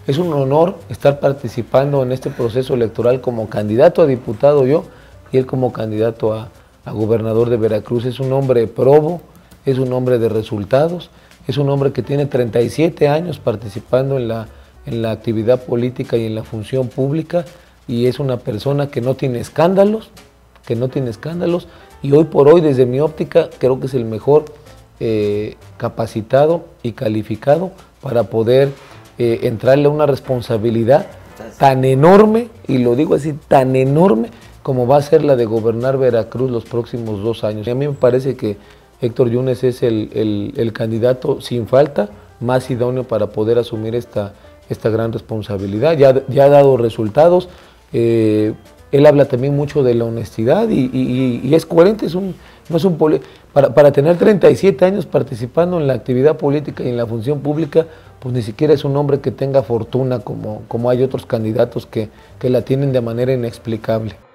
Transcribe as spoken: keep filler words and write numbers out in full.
es un honor estar participando en este proceso electoral como candidato a diputado yo y él como candidato a, a gobernador de Veracruz. Es un hombre probo, es un hombre de resultados, es un hombre que tiene treinta y siete años participando en la, en la actividad política y en la función pública, y es una persona que no tiene escándalos, que no tiene escándalos, y hoy por hoy, desde mi óptica, creo que es el mejor eh, capacitado y calificado para poder eh, entrarle a una responsabilidad tan enorme, y lo digo así, tan enorme, como va a ser la de gobernar Veracruz los próximos dos años. Y a mí me parece que Héctor Yunes es el, el, el candidato sin falta más idóneo para poder asumir esta, esta gran responsabilidad. Ya, ya ha dado resultados. Eh, él habla también mucho de la honestidad y, y, y es coherente, es un, no es un para, para tener treinta y siete años participando en la actividad política y en la función pública, pues ni siquiera es un hombre que tenga fortuna como, como hay otros candidatos que, que la tienen de manera inexplicable.